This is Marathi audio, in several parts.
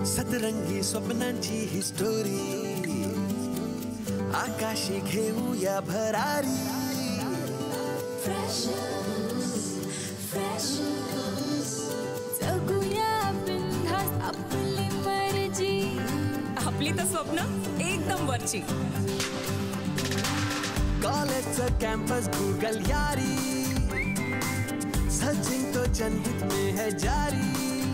सतरंगी स्वप्नांची ही स्टोरी आकाशी घेऊया भरारी जगूया बिनधास्त आपली मर्जी आपली तर स्वप्न एकदम वरची कॉलेजचं कॅम्पस गूगल यारी सचिन तो जनहित में है जारी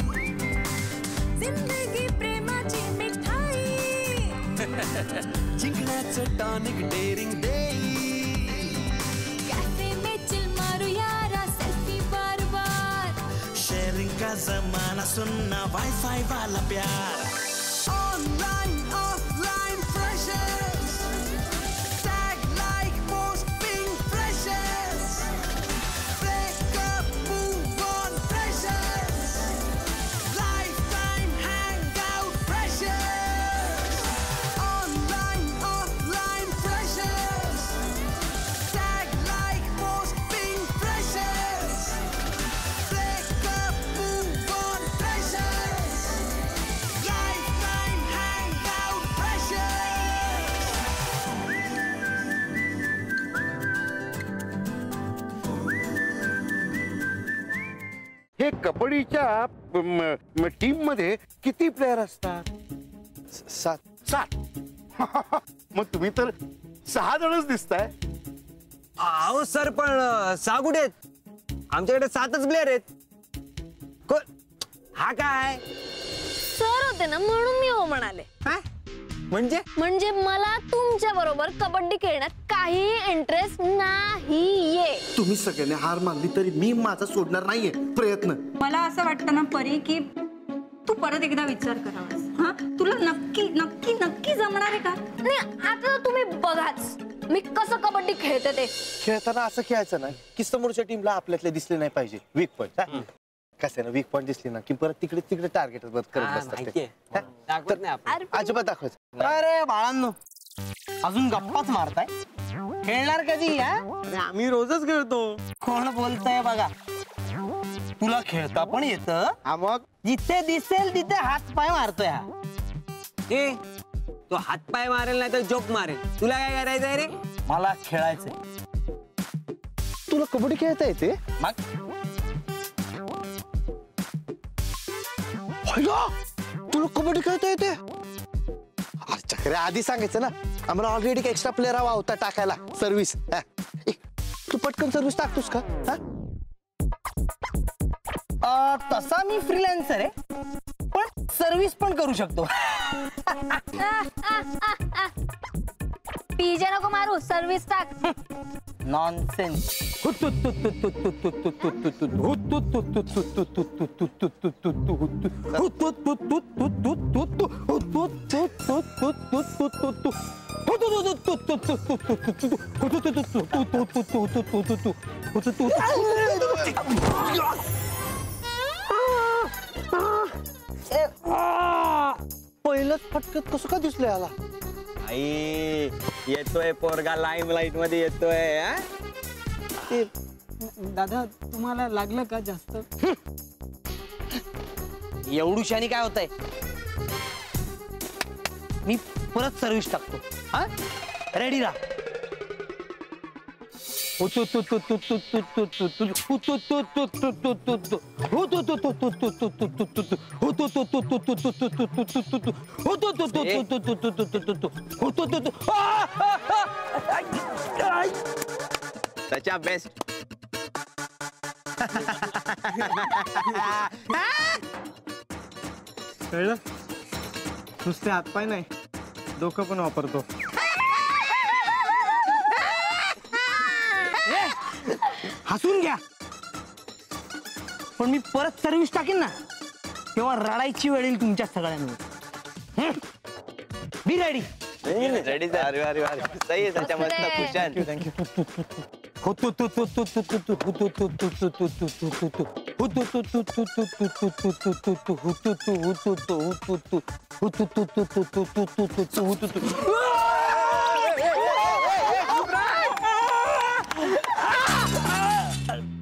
जिंदगी प्रेमाची मिठाई जिंकण्याचं टॉनिक डेअरिंग देई कैफे में चिल मारू यारा सेल्फी बार बार शेयरिंग का जमाना सुनना वाईफाई वाला प्यार online offline freshers tag like posting freshers breakup move on freshers lifetime hangout freshers online offline freshers tag like posting freshers breakup move on freshers lifetime hangout freshers हे कबड्डीच्या टीम मध्ये किती प्लेयर असतात? 7 मग तुम्ही तर 6 जणच दिसताय. अहो सर पण 6 कुठे आहेत? आमच्याकडे 7च प्लेयर आहेत. हा काय सर होते ना म्हणून मी हो म्हणाले. म्हणजे मला तुमच्या बरोबर कबड्डी खेळण्यात काही इंटरेस्ट नाहीये. तुम्ही सगळ्यांनी हार मानली तरी मी माझा सोडणार नाहीये प्रयत्न. मला असं वाटतं ना परी की तू परत एकदा विचार करावास. हा तुला नक्की नक्की नक्की जमणार आहे का? नाही आता तुम्ही बघाच मी कसं कबड्डी खेळते ते. खेळताना असं खेळायचं ना की समोरच्या टीमला आपल्यातले दिसले नाही पाहिजे. वीक पॉईंट कसं ना वीक पॉईंट दिसली ना की परत तिकडे टार्गेट करत बसतात. दाखवत नाही आपण. अजिबात दाखवायचं. अरे बाळांनो अजून गप्पाच मारताय. खेळणार कधी? आम्ही रोजच खेळतो. कोण बोलताय बघा. तुला खेळता पण येतं? मग जिथे दिसेल तिथे हात पाय मारतोय. ए तो हात पाय मारेल नाही तर जोक मारेल. तुला काय करायचंय रे? मला खेळायचंय. तुला कबड्डी खेळता येते? मग तुला कबड्डी खेळता येते? अरे चक्रे आधी सांगायचं ना. आम्हाला ऑलरेडी एक्स्ट्रा प्लेअर हवा होता टाकायला. सर्व्हिस तू पटकन सर्व्हिस टाकतोस का? तसा मी फ्रीलान्सर आहे पण सर्व्हिस पण करू शकतो. पीजे नको मारू सर्व्हिस टाक. नॉनसेन्स. पहिलंच फटकत कसं का दिसलं याला? आई येतोय पोरगा लाईम लाईट मध्ये येतोय. दादा तुम्हाला लागलं का जास्त? एवढूशानी काय होतंय? मी परत सर्व्हिस टाकतो. हा रेडी राहा. त्याच्या बेस्ट. कळलं? नुसते हातपाय नाही डोकं पण वापरतो. हसून घ्या पण मी परत सर्व्हिस टाकेन ना तेव्हा रडायची वेळ येईल तुमच्या सगळ्यांवर. Be ready. रेडी. अरे अरे अरे सही आहे. त्याच्या मस्त खुशाल.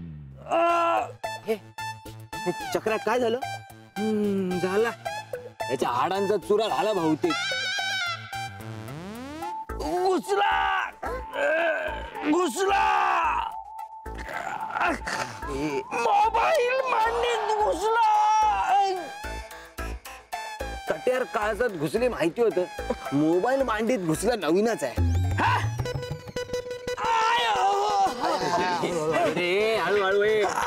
चक्रा काय झालं? झाला याच्या हाडांचा चुरा झाला बहुतेक. घुसला मोबाईल मांडीत घुसला. कट्यार काळजात घुसले माहिती होतं, मोबाईल मांडीत घुसला नवीनच आहे. अरे हळूहळू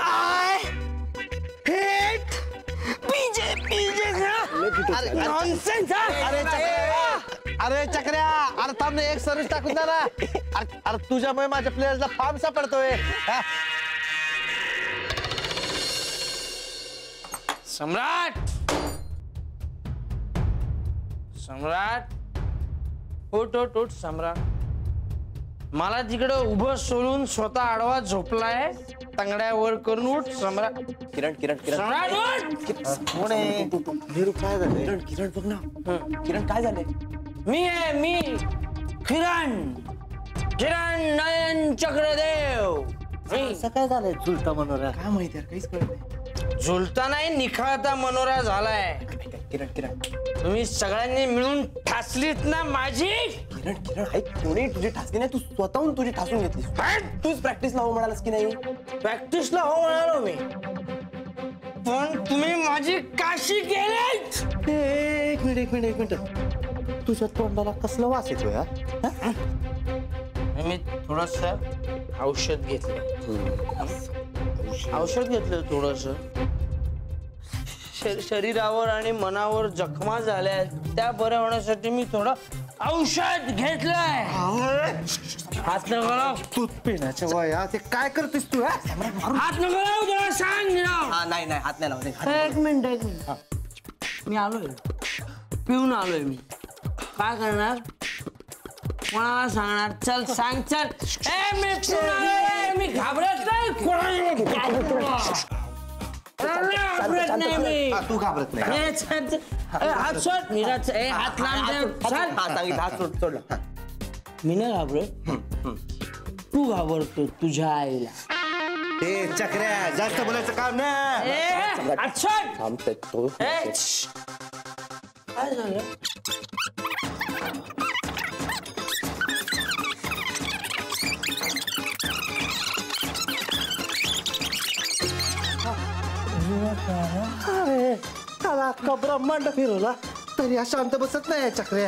अरे चक्र्या, अरे थांब ना, एक सर्विस टाकून द्या ना. अरे तुझ्यामुळे माझ्या प्लेयर्सला फॉर्म सापडतोय. सम्राट उठ सम्राट. मला तिकडे उभं सोडून स्वतः आडवा झोपलाय. तंगड्या वर करून उठ सम्राट. किरण सम्राट उठ. कोण आहे? काय झालं? किरण बघ ना. किरण काय झालंय? मी किरण नयन चक्रदेव. असं काय झालंय? झुलता मनोरा काय माहिती यार, काहीच कळत नाही. झुलता नाही, निखळता मनोरा झालाय. किरण तुम्ही सगळ्यांनी मिळून ठासलीत ना माझी. किरण ऐक, कोणी तुझी ठासली नाही, तू स्वतःहून तुझी ठासून घेतलीस. तूच प्रॅक्टिसला हो म्हणालास की नाही? प्रॅक्टिसला हो म्हणालो मी, पण तुम्ही माझी काशी केलीत. एक मिनिट तुझ्या तोंडाला कसला वास येतोय? मी थोडस औषध घेतलं थोडस. शरीरावर आणि मनावर जखमा झाल्या, त्या बऱ्या होण्यासाठी मी थोडं औषध घेतलंय. हात न घालाव. दूध पिण्याच्या वया ते काय करतेस तू? हात न घालाव, तुला सांग. नाही हात नाही लावत. एक मिनिट मी आलोय, पिऊन आलोय मी. काय करणार, कोणाला सांगणार? चल सांग. चल मी पिऊन आलोय, मी घाबरत नाही कोणाला. तू घाबरत नाही. हात सोड. हात हात सोडला. मी नाही घाबरत, तू घाबरतो तुझ्या आईला. ते चक्र्या, जास्त बोलायचं काम नाही. काय झालं? अरे त्याला अख्खा ब्रह्मांड फिरवला तरी हा शांत बसत नाही चक्र्या.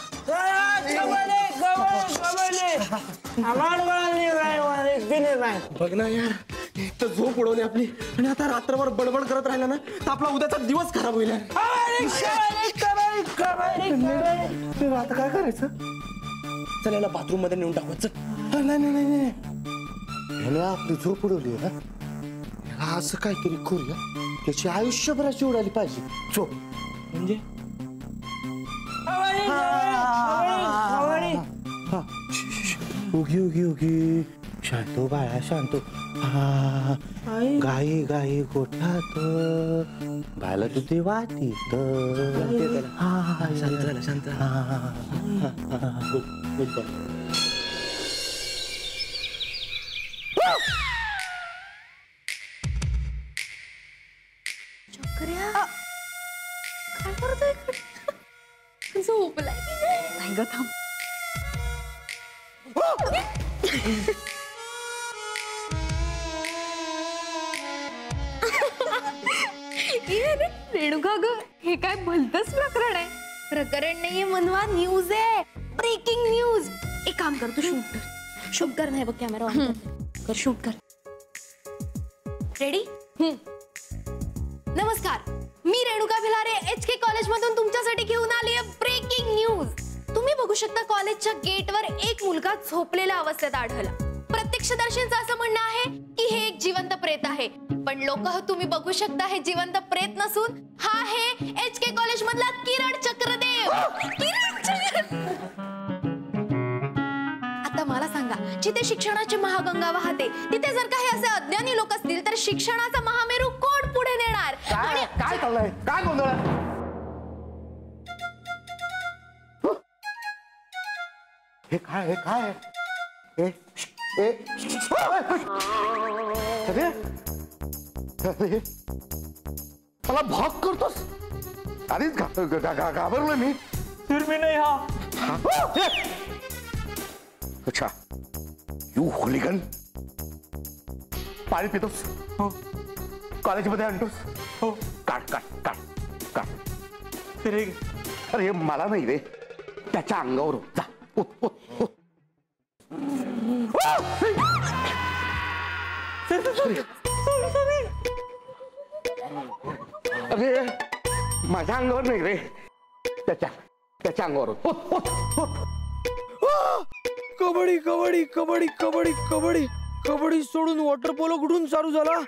बघ ना यार, एक तर झोप उडवली आपली, आणि आता रात्रभर बडबड करत राहिला ना तर आपला उद्याचा दिवस खराब होईल. आता काय करायचं? चल याला बाथरूम मध्ये नेऊन टाकवायचं. नाही ह्याला आपली झोप उडवली ना, ह्याला असं काहीतरी करूया त्याची आयुष्यभराची उडाली पाहिजे झोप. म्हणजे उगी शांतो बाळा शांतो. गाई गाई गोठ्यात बाला तुझे वाटीत. शांत झाला, शांत. काय करतोय? झोपलाय नाही ग, थांब. रेणुका ग, हे काय भलतंच प्रकरण आहे. प्रकरण नाहीये मनवा, न्यूज आहे, ब्रेकिंग न्यूज. एक काम कर, तू शूट कर. नाही बघ, कॅमेरा ऑन कर, शूट कर. रेडी? नमस्कार, मी रेणुका भिलारे HK कॉलेज मधून तुमच्यासाठी घेऊन आली आहे ब्रेकिंग न्यूज. तुम्ही बघू शकता, कॉलेजच्या गेटवर एक मुलगा झोपलेल्या अवस्थेत आढळला. प्रत्यक्षदर्शींचं असं म्हणणं आहे की हे एक जिवंत प्रेत आहे, पण लोक तुम्ही बघू शकता हे जिवंत प्रेत नसून हा आहे HK कॉलेज मधला किरण चक्रदेव. आता मला सांगा, जिथे शिक्षणाची महागंगा वाहते तिथे जर काही असे अज्ञानी लोक असतील तर शिक्षणाचा महामेरू कोण पुढे नेणार? काय चाललंय? काय गोंधळ? हे काय अरे मला भाग करतोस? आधीच घाबरलोय मी. फिर मी नाही हा. अच्छा यू होलिगन. पाणी पितोस हो. कॉलेजमध्ये आणतोस हो. काढ काढ काढ काढ. अरे मला नाही रे, त्याच्या अंगावर जा. अरे माझ्या अंगावर नाही रे, त्याच्या अंगावर. कबड्डी कबड्डी कबड्डी कबड्डी कबड्डी कबड्डी सोडून वॉटर पोलो कुठून चालू झाला?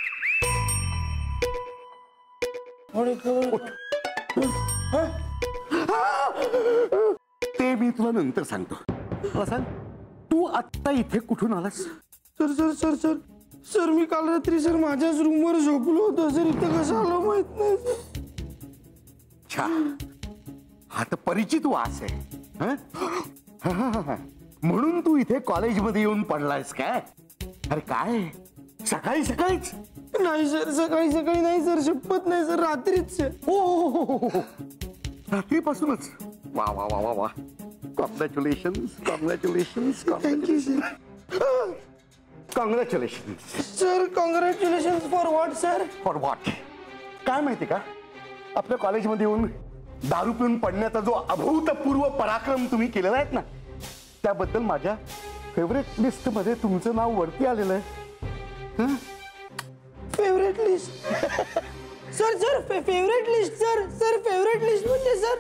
ते मी तुला नंतर सांगतो. प्रसाद तू आत्ता इथे कुठून आलास? Sir sir sir sir sir मी काल रात्री सर माझ्याच रूमवर झोपलो होतो सर. इथं कसं आलो माहित नाही. अच्छा हा तर परिचित वास आहे. म्हणून तू इथे कॉलेजमध्ये येऊन पडलायस काय? अरे काय सकाळी सकाळीच? नाही सर सकाळी सकाळी नाही सर, शपथ नाही सर, रात्रीच. हो रात्रीपासूनच. वा वा वा वा वा. Congratulation congratulation. Thank you sir. Congratulation sir. Congratulation for what sir? For what काय माहिती का? आपल्या कॉलेजमध्ये येऊन दारू पिऊन पडण्याचा जो अभूतपूर्व पराक्रम तुम्ही केलेला आहे ना, त्याबद्दल माझ्या फेवरेट लिस्ट मध्ये तुमचं नाव वरती आलेलं आहे. Favourite list sir sir favourite list sir. Sir favourite list म्हणजे सर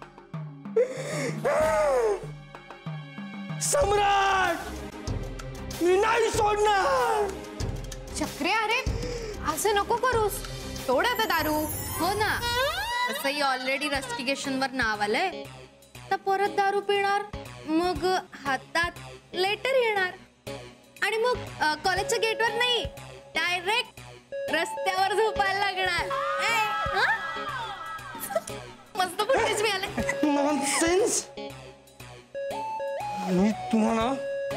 सम्राट. मी नाही सोडणार. चक्रे अरे असं नको करूस. सोड आता दारू. हो ना, असंही ऑलरेडी रस्टिगेशन वर नाव आलंय. तर परत दारू पिणार, मग हातात लेटर येणार आणि मग कॉलेजच्या गेटवर नाही, डायरेक्ट रस्त्यावर झोपायला लागणार. मस्त फुटेज मिळाले. नॉनसेन्स. मी तुम्हाला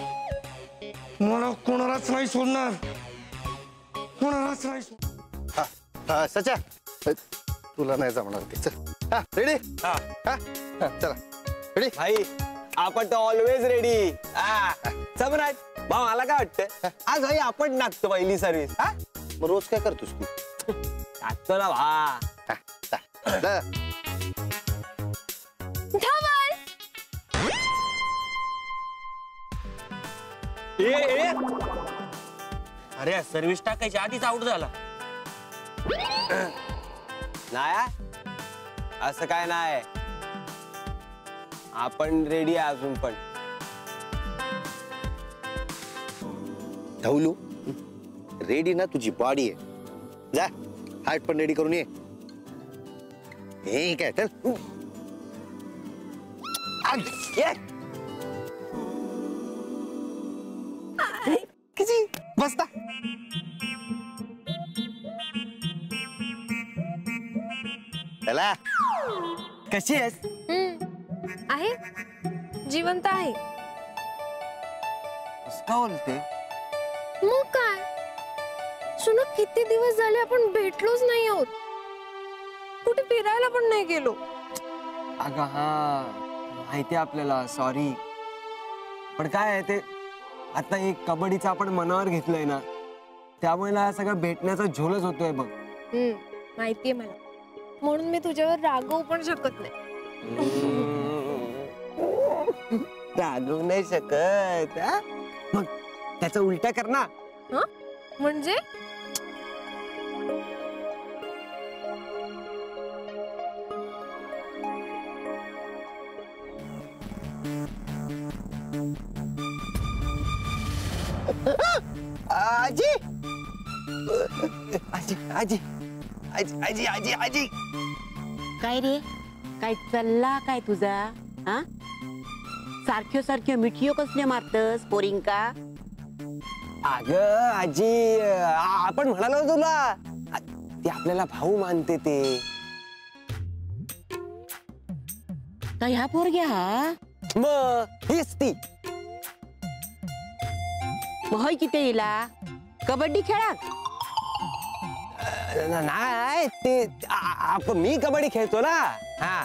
कोणालाच नाही सोडणार. कोणालाच नाही सोडणार. सचा तुला नाही जमणार ते. चल रेडी. चला रेडी भाई. आपण तर ऑलवेज रेडी. सम्राट भाऊ मला काय वाटतं आज भाई आपण नाचतो पहिली सर्व्हिस. मग रोज काय करतोस तू? नाचतो ना भा. अरे सर्व्हिस टाकायच्या आधीच आउट झाला. नाही असं काय नाही, आपण रेडी आहे अजून पण. धवलू रेडी ना, तुझी बॉडी आहे. जा हार्ट पण रेडी करून ये. हे काय चल किती बसता. चला कशी आहेस? आहे, जिवंत आहे. का बोलते? मग काय सुनो, किती दिवस झाले आपण भेटलोच नाही आहोत. कुठे फिरायला पण नाही गेलो. अगं हा माहिती आपल्याला, सॉरी. पण काय आहे ते, आता एक कबड्डीचं आपण मनावर घेतलंय ना, त्यामुळे हा सगळं भेटण्याचा झोलच होतोय बघ. माहितीये मला, म्हणून मी तुझ्यावर रागवू पण शकत नाही. रागवू नाही शकत. मग त्याचा उलटा कर ना. म्हणजे आजी आजी आजी आजी आजी आजी आजी. काय रे, काय चालला काय तुझा? हा सारख्यो सारख्यो मिठियो कसले मारतस पोरिंका? अगं आजी, आपण म्हणालो तुला ते आपल्याला भाऊ मानते ते. काय ह्या पोरग्या? हा मग हीच ती. मग होय किती येला कबड्डी खेळात? नाही ते मी कबड्डी खेळतो ना. हा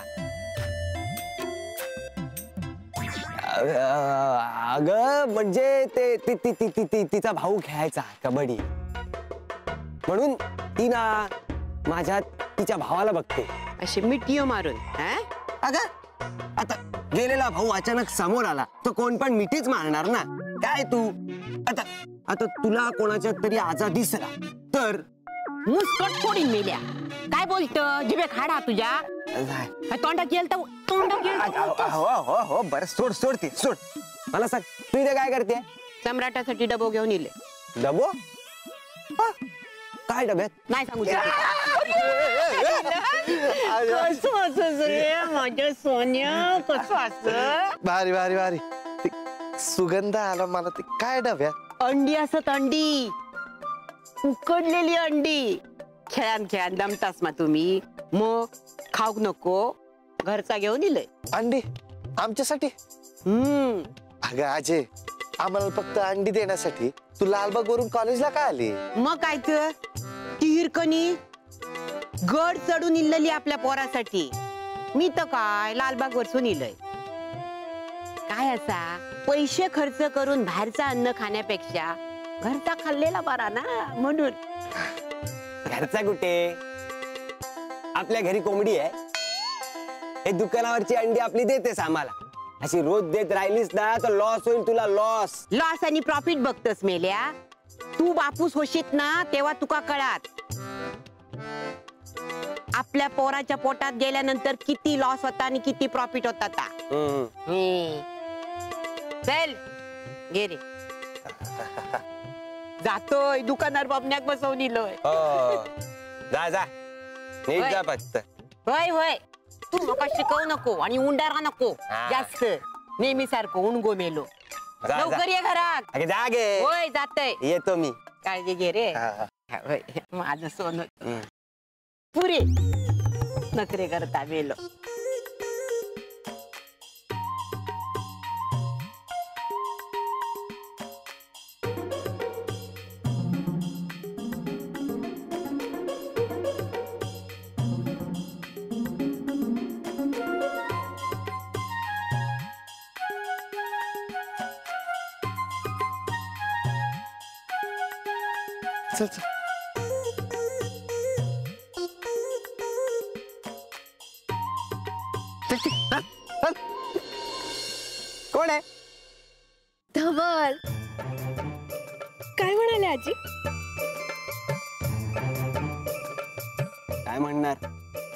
अगं म्हणजे ते तिचा भाऊ खेळायचा कबड्डी म्हणून ती ना माझ्या तिच्या भावाला बघते अशी मिठीयो मारून. अगं आता गेलेला भाऊ अचानक समोर आला तर कोण पण मिठीच मारणार ना. काय तू आता तुला कोणाच्या तरी आजा दिसला तर मुस्कट फोडीन मेल्या. काय बोलतो जिबे खाडा तुझ्या तोंडा केल तर तोंडा केल. हो बरं सोड ते सोड. मला सांग तू इथे काय करते. सम्राटासाठी डबो घेऊन येले. डबो काय डब्यात नाही सांगू कसं असं रे माझ्या सोन्या कसं असं. भारी भारी भारी सुगंध आला मला. ते काय डब्यात अंडी असत अंडी उकडलेली अंडी. खेळान दमतास मा तुम्ही मग खाऊक नको घरचा घेऊन इलय अंडी आमच्यासाठी. अगं अजय आम्हाला फक्त अंडी देण्यासाठी तू लालबाग वरून कॉलेजला काय आली. मग काय तर ती हिरकणी गड चढून इल्लेली आपल्या पोरासाठी. मी तर काय लालबाग वरसून इलय. काय असा पैसे खर्च करून बाहेरचं अन्न खाण्यापेक्षा घरचा खाल्लेला बरा ना म्हणून. घरचा कुठे आपल्या घरी कोंबडी आहे. हे दुकानावरची अंडी आपली देतेस आम्हाला. अशी रोज देत राहिलीस ना तर लॉस होईल तुला. लॉस आणि प्रॉफिट बघतस मेल्या. तू बापूस होशीत ना तेव्हा तुका कळात आपल्या पोराच्या पोटात गेल्यानंतर किती लॉस होता आणि किती प्रॉफिट होता. चल गे रे जातोय दुकानावर बबण्याक बसवून इलोय. जा नीट जा फक्त. होय होय तू नका शिकवू नको आणि उंडारा नको जास्त. नेहमी सारखं उणगो मेलो. लवकर ये घरात. जा गे. होय जातय येतो मी. काळजी घे रे. माझं सोनं पुरे नखरे करता मेलो. चल चल कोण आहे. धवल काय म्हणाले आजी. काय म्हणणार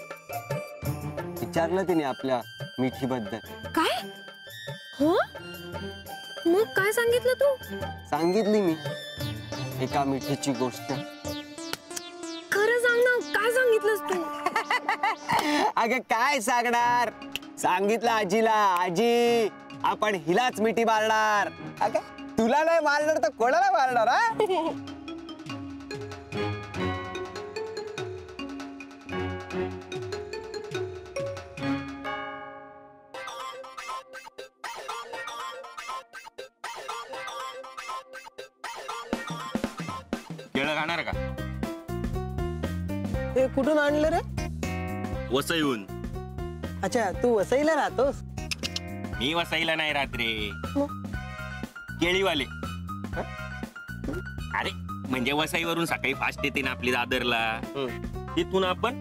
विचारलं तिने आपल्या मिठी बद्दल. काय हो मग काय सांगितलं तू. सांगितली मी एका मिठीची गोष्ट. खरं सांग ना काय सांगितलंस तू. अगं काय सांगणार. सांगितलं आजीला. आजी आपण हिलाच मिठी मारणार. अगं तुला नाही मारणार तर कोणाला मारणार. केळं खाणार का. ते कुठून आणलं रे. वसईहून. अच्छा तू वसईला राहतोस. मी वसईला नाही राहत रे केळीवाले. अरे म्हणजे वसईवरून सकाळी फास्ट येते ना आपली दादरला. तिथून आपण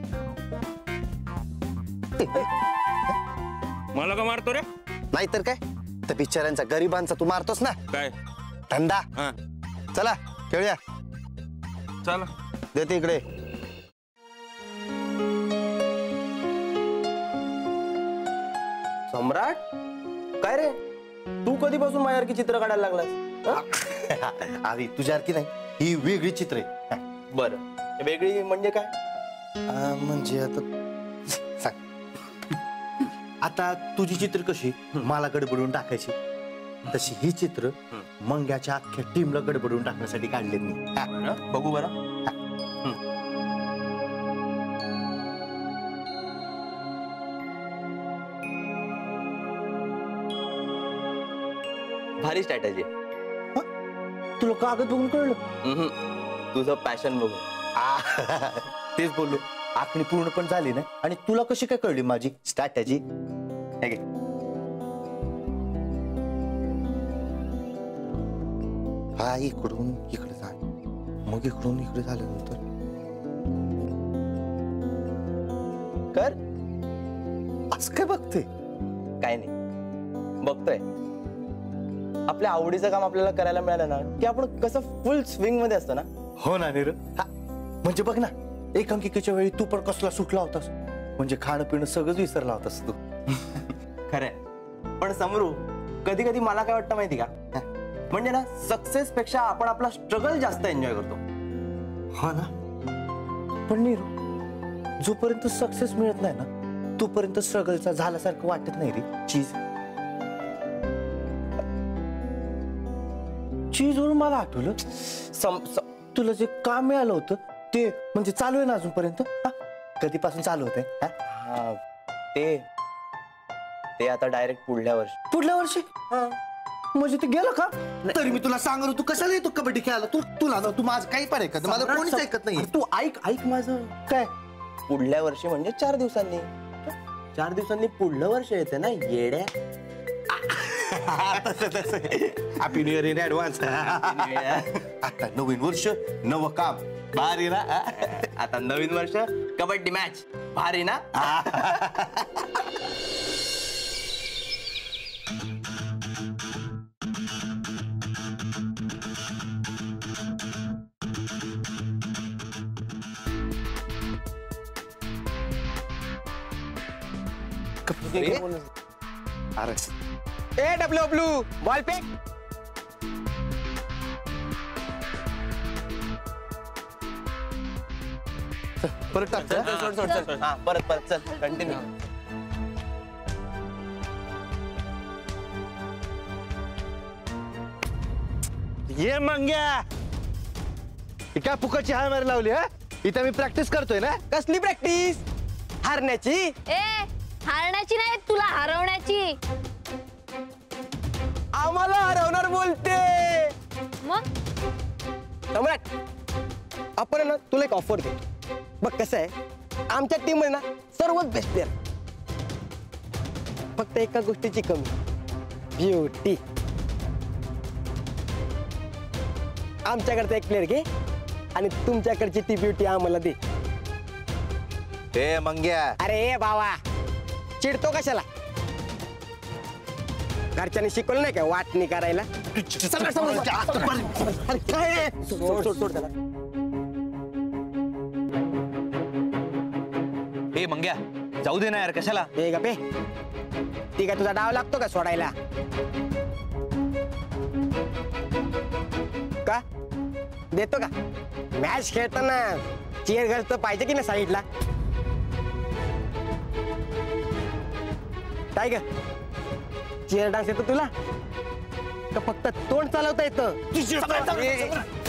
मला का मारतो रे. नाहीतर काय तर बिचाऱ्यांचा गरिबांचा तू मारतोस ना. काय धंदा. चला खेळूया. चला देते इकडे. सम्राट काय रे तू कधीपासून माझ्यासारखी चित्र काढायला लागलास. अरे तुझ्यासारखी नाही ही वेगळी चित्र आहे. बरं वेगळी म्हणजे काय. म्हणजे आता सांग. आता तुझी चित्र कशी मला गडबडून टाकायची तशी ही चित्र मंग्याच्या अख्ख्या टीमला गडबडून टाकण्यासाठी काढले मी. बघू बरं. भारी स्ट्रॅटेजी. तुला कागद बघून कळलं. तुझं पॅशन बघून. तेच बोललो, आखणी पूर्ण पण झाली नाही आणि तुला कशी काय कळली माझी स्ट्रॅटेजी? हा इकडून इकडे जा, मग इकडून इकडे झाल्यानंतर कर. असं काय बघते? काय नाही बघतोय. आपल्या आवडीचं काम आपल्याला करायला मिळालं ना की आपण कसं फुल स्विंग मध्ये असतो ना. हो ना नीर. म्हणजे बघ ना, एकांकिकेच्या वेळी तू पण कसला सुटला होतास, म्हणजे खाणं पिणं सगळंच विसरला होतास तू. खरंय. पण समरू, कधी कधी मला काय वाटतं माहिती का, म्हणजे ना सक्सेस पेक्षा आपण आपला स्ट्रगल जास्त एन्जॉय करतो. हा ना. पण नीरू, जोपर्यंत सक्सेस मिळत नाही ना तोपर्यंत स्ट्रगलचा झाल्यासारखं वाटत नाही रे. चीज वरून मला आठवलं, तुला जे काम मिळालं होतं ते म्हणजे चालू आहे ना अजूनपर्यंत? कधीपासून चालू होत आहे? ते आता डायरेक्ट पुढल्या वर्षी. पुढल्या वर्षी? म्हणजे ते गेलं का? तरी मी तुला सांगतो, तू कशाला येतो कबड्डी खेळायला? तुला तू माझं काही पण ऐकत, माझं कोणीच ऐकत नाही. तू ऐक माझं. काय पुढल्या वर्षी म्हणजे 4 दिवसांनी. 4 दिवसांनी पुढलं वर्ष येते ना येड्या. Happy new year in advance. आता नवीन वर्ष नवं काम, भारी ना. आता नवीन वर्ष कबड्डी मॅच, भारी ना. अरे ए डब्ल्यू बॉल पे. परत टाक. सोड. हा परत चल कंटिन्यू. ये मंग्या, काय फुकटची हाय मारी लावली? हा, इथं मी प्रॅक्टिस करतोय ना. कसली प्रॅक्टिस? हारण्याची. ए हारण्याची नाही, तुला हरवण्याची. आम्हाला हरवणार बोलते. मग सम्राट, आपण ना तुला एक ऑफर देतो. बघ कसं आहे, आमच्या टीम मध्ये ना सर्वच बेस्ट प्लेअर, फक्त एका गोष्टीची कमी, ब्युटी. आमच्याकडचा एक प्लेअर घे आणि तुमच्याकडची ती ब्युटी आम्हाला दे. हे मंग्या, अरे बाबा, चिडतो कशाला? घरच्यांनी शिकवलं नाही का वाटणी करायला? सोड त्याला. ए मंग्या, जाऊ दे ना यार, कशाला? ए गपे, ती काय तुझा डाव लागतो का सोडायला? का देतो का? मॅच खेळताना चेअर घालतं पाहिजे की नाही साईडला? काय ग, चेअर डान्स येतो तुला का फक्त तोंड चालवता येतं?